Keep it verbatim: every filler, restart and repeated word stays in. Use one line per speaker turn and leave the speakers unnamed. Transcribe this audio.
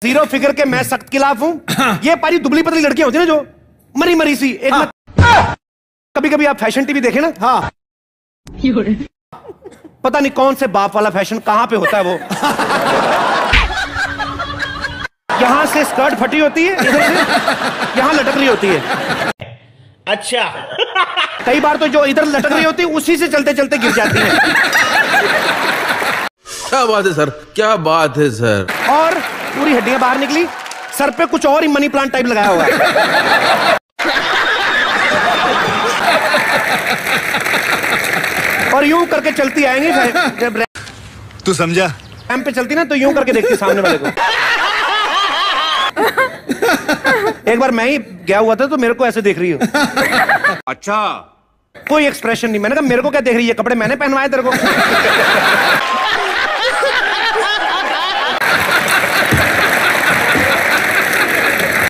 Zero figure के मैं सख्त खिलाफ हूं। हाँ। ये पारी दुबली पतली लड़कियां होती है ना जो मरी मरी सी एक हाँ। कभी कभी आप फैशन टीवी देखे ना, हाँ पता नहीं कौन से बाप वाला फैशन कहां पे होता है वो। यहां से स्कर्ट फटी होती है, इधर से यहां लटक रही होती है। अच्छा कई बार तो जो इधर लटक रही होती है उसी से चलते चलते गिर जाती है।
क्या बात है सर, क्या बात है सर।
और पूरी हड्डियां बाहर निकली, सर पे कुछ और ही मनी प्लांट टाइप लगाया हुआ है। और यूं करके चलती आएंगी जब
तू समझा
रैंप पे चलती ना तो यूं करके देखती सामने वाले को। एक बार मैं ही गया हुआ था तो मेरे को ऐसे देख रही हो।
अच्छा
कोई एक्सप्रेशन नहीं। मैंने कहा मेरे को क्या देख रही है, कपड़े मैंने पहनवाए तेरे को।